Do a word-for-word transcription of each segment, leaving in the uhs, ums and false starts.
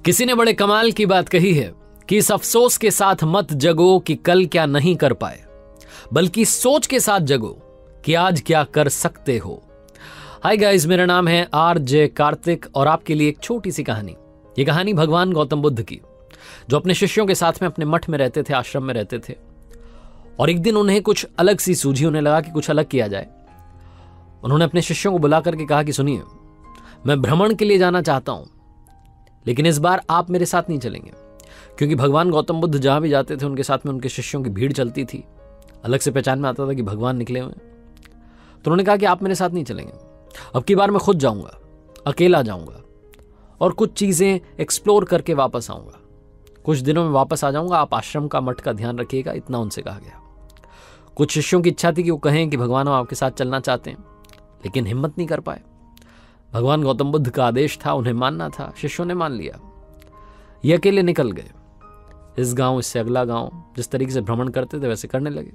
किसी ने बड़े कमाल की बात कही है कि इस अफसोस के साथ मत जगो कि कल क्या नहीं कर पाए, बल्कि सोच के साथ जगो कि आज क्या कर सकते हो। हाय गाइस, मेरा नाम है आर जे कार्तिक और आपके लिए एक छोटी सी कहानी। ये कहानी भगवान गौतम बुद्ध की, जो अपने शिष्यों के साथ में अपने मठ में रहते थे, आश्रम में रहते थे। और एक दिन उन्हें कुछ अलग सी सूझी, उन्हें लगा कि कुछ अलग किया जाए। उन्होंने अपने शिष्यों को बुला करके कहा कि सुनिए, मैं भ्रमण के लिए जाना चाहता हूं, लेकिन इस बार आप मेरे साथ नहीं चलेंगे। क्योंकि भगवान गौतम बुद्ध जहां भी जाते थे उनके साथ में उनके शिष्यों की भीड़ चलती थी, अलग से पहचान में आता था कि भगवान निकले हुए। तो उन्होंने कहा कि आप मेरे साथ नहीं चलेंगे, अब की बार मैं खुद जाऊंगा, अकेला जाऊंगा और कुछ चीजें एक्सप्लोर करके वापस आऊंगा। कुछ दिनों में वापस आ जाऊंगा, आप आश्रम का, मठ का ध्यान रखिएगा। इतना उनसे कहा गया। कुछ शिष्यों की इच्छा थी कि वो कहें कि भगवान हम आपके साथ चलना चाहते हैं, लेकिन हिम्मत नहीं कर पाए। भगवान गौतम बुद्ध का आदेश था, उन्हें मानना था। शिष्यों ने मान लिया। ये अकेले निकल गए। इस गांव, इससे अगला गांव, जिस तरीके से भ्रमण करते थे वैसे करने लगे।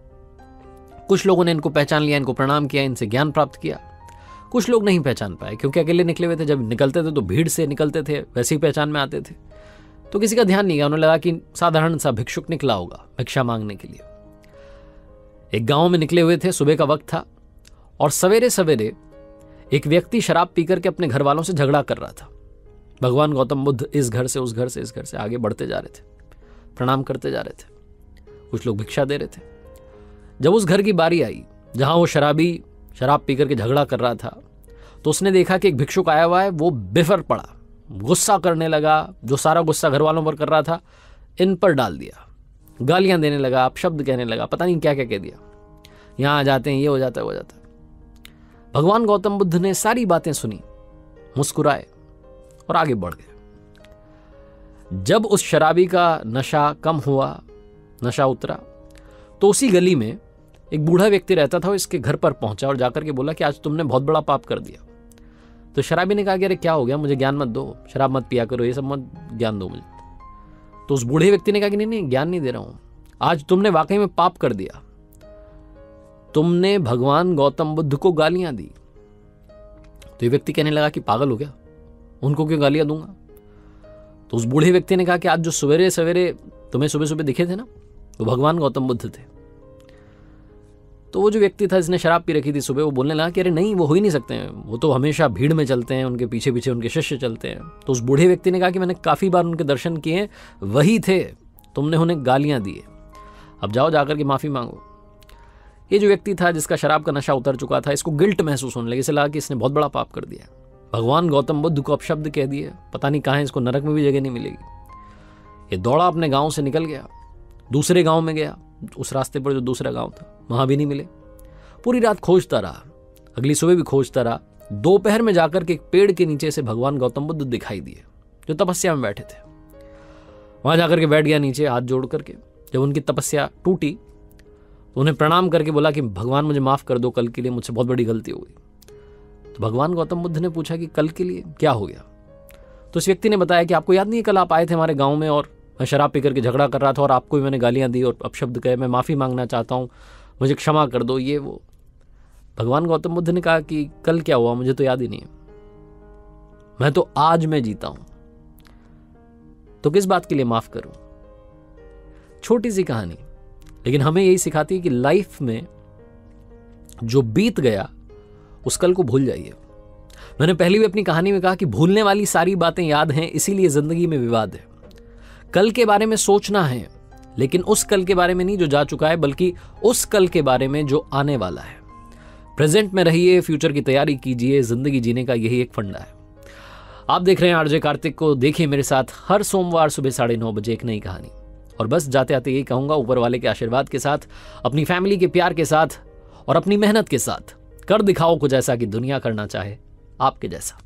कुछ लोगों ने इनको पहचान लिया, इनको प्रणाम किया, इनसे ज्ञान प्राप्त किया। कुछ लोग नहीं पहचान पाए, क्योंकि अकेले निकले हुए थे। जब निकलते थे तो भीड़ से निकलते थे, वैसे ही पहचान में आते थे। तो किसी का ध्यान नहीं गया। उन्हें लगा कि साधारण सा भिक्षुक निकला होगा भिक्षा मांगने के लिए। एक गांव में निकले हुए थे, सुबह का वक्त था और सवेरे सवेरे एक व्यक्ति शराब पीकर के अपने घर वालों से झगड़ा कर रहा था। भगवान गौतम बुद्ध इस घर से उस घर से इस घर से आगे बढ़ते जा रहे थे, प्रणाम करते जा रहे थे। कुछ लोग भिक्षा दे रहे थे। जब उस घर की बारी आई जहां वो शराबी शराब पीकर के झगड़ा कर रहा था, तो उसने देखा कि एक भिक्षुक आया हुआ है। वो बिफर पड़ा, गुस्सा करने लगा। जो सारा गुस्सा घर वालों पर कर रहा था, इन पर डाल दिया। गालियां देने लगा, अपशब्द कहने लगा, पता नहीं क्या क्या कह दिया। यहां आ जाते हैं, ये हो जाता है, वो जाता है। भगवान गौतम बुद्ध ने सारी बातें सुनी, मुस्कुराए और आगे बढ़ गए। जब उस शराबी का नशा कम हुआ, नशा उतरा, तो उसी गली में एक बूढ़ा व्यक्ति रहता था। वो इसके घर पर पहुंचा और जाकर के बोला कि आज तुमने बहुत बड़ा पाप कर दिया। तो शराबी ने कहा कि अरे क्या हो गया, मुझे ज्ञान मत दो, शराब मत पिया करो, ये सब मत ज्ञान दो मुझे। तो उस बूढ़े व्यक्ति ने कहा कि नहीं नहीं, ज्ञान नहीं दे रहा हूं, आज तुमने वाकई में पाप कर दिया। तुमने भगवान गौतम बुद्ध को गालियां दी। तो ये व्यक्ति कहने लगा कि पागल हो गया, उनको क्यों गालियां दूंगा। तो उस बूढ़े व्यक्ति ने कहा कि आज जो सवेरे सवेरे तुम्हें सुबह सुबह दिखे थे ना, वो भगवान गौतम बुद्ध थे। तो वो जो व्यक्ति था जिसने शराब पी रखी थी सुबह, वो बोलने लगा कि अरे नहीं, वो हो ही नहीं सकते हैं, वो तो हमेशा भीड़ में चलते हैं, उनके पीछे पीछे उनके शिष्य चलते हैं। तो उस बूढ़े व्यक्ति ने कहा कि मैंने काफी बार उनके दर्शन किए हैं, वही थे, तुमने उन्हें गालियां दी, अब जाओ जाकर के माफी मांगो। ये जो व्यक्ति था जिसका शराब का नशा उतर चुका था, इसको गिल्ट महसूस होने लगे। इसे लगा कि इसने बहुत बड़ा पाप कर दिया, भगवान गौतम बुद्ध को अपशब्द कह दिए, पता नहीं कहां है, इसको नरक में भी जगह नहीं मिलेगी। ये दौड़ा अपने गांव से निकल गया, दूसरे गांव में गया। उस रास्ते पर जो दूसरा गांव था, वहां भी नहीं मिले। पूरी रात खोजता रहा, अगली सुबह भी खोजता रहा। दोपहर में जाकर के एक पेड़ के नीचे से भगवान गौतम बुद्ध दिखाई दिए, जो तपस्या में बैठे थे। वहां जाकर के बैठ गया नीचे, हाथ जोड़ करके। जब उनकी तपस्या टूटी तो उन्हें प्रणाम करके बोला कि भगवान मुझे माफ कर दो, कल के लिए मुझसे बहुत बड़ी गलती हो गई। तो भगवान गौतम बुद्ध ने पूछा कि कल के लिए क्या हो गया। तो उस व्यक्ति ने बताया कि आपको याद नहीं है, कल आप आए थे हमारे गाँव में और मैं शराब पी करके झगड़ा कर रहा था और आपको भी मैंने गालियां दी और अपशब्द कहे, मैं माफी मांगना चाहता हूं, मुझे क्षमा कर दो, ये वो। भगवान गौतम बुद्ध ने कहा कि कल क्या हुआ मुझे तो याद ही नहीं है, मैं तो आज में जीता हूं, तो किस बात के लिए माफ करूं। छोटी सी कहानी, लेकिन हमें यही सिखाती है कि लाइफ में जो बीत गया उस कल को भूल जाइए। मैंने पहले भी अपनी कहानी में कहा कि भूलने वाली सारी बातें याद हैं, इसीलिए जिंदगी में विवाद है। कल के बारे में सोचना है, लेकिन उस कल के बारे में नहीं जो जा चुका है, बल्कि उस कल के बारे में जो आने वाला है। प्रेजेंट में रहिए, फ्यूचर की तैयारी कीजिए। जिंदगी जीने का यही एक फंडा है। आप देख रहे हैं आरजे कार्तिक को। देखिए मेरे साथ हर सोमवार सुबह साढ़े नौ बजे एक नई कहानी। और बस जाते आते यही कहूंगा, ऊपर वाले के आशीर्वाद के साथ, अपनी फैमिली के प्यार के साथ और अपनी मेहनत के साथ कर दिखाओ कुछ ऐसा कि दुनिया करना चाहे आपके जैसा।